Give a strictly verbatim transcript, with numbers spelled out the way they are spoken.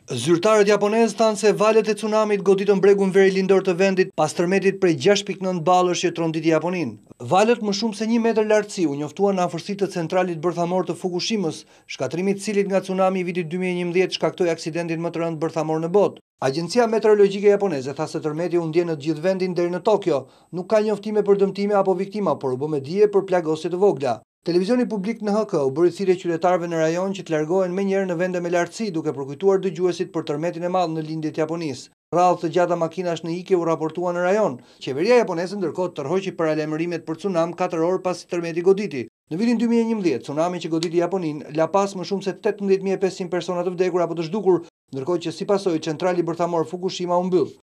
Zyrtarët japonezë thanë se valet e tsunamit goditën bregun verilindor të vendit pas tërmetit prej gjashtë pikë nëntë balësh që tronditi Japoninë. Valet më shumë se një metër lartësi u njoftuan në afërsitë të centralit bërthamor të Fukushimës, shkatrimi i cilit nga tsunami i vitit dy mijë e njëmbëdhjetë shkaktoi aksidentin më të rëndë bërthamor në botë. Agjencia Meteorologjike Japoneze tha se tërmeti u ndje në të gjithë vendin deri në Tokyo. Nuk ka njoftime për dëmtime apo viktima, por u bë me dije për plagosje të vogla. Televizioni publik në H K u bëri thirrje qytetarëve në rajon që të largohen menjëherë në vende me lartësi, duke përkujtuar dëgjuesit për tërmetin e madh në lindje të Japonisë. Rradhë të gjata makinash në ikje u raportuan në rajon. Qeveria japoneze ndërkohë tërhoqi paralajmërimet për tsunam katër orë pasi tërmeti goditi. Në vitin dy mijë e njëmbëdhjetë, tsunami që goditi Japoninë la pas më shumë se tetëmbëdhjetë mijë e pesëqind persona të vdekur apo të zhdukur, ndërkohë që si pasojë centrali bërthamor Fukushima u mbyll.